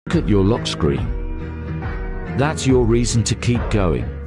at your lock screen. That's your reason to keep going.